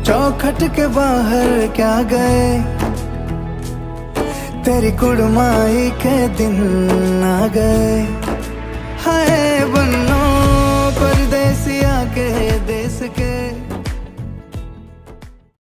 चौखट के बाहर क्या गए, तेरी कुड़माई के दिन आ गए। हाय बन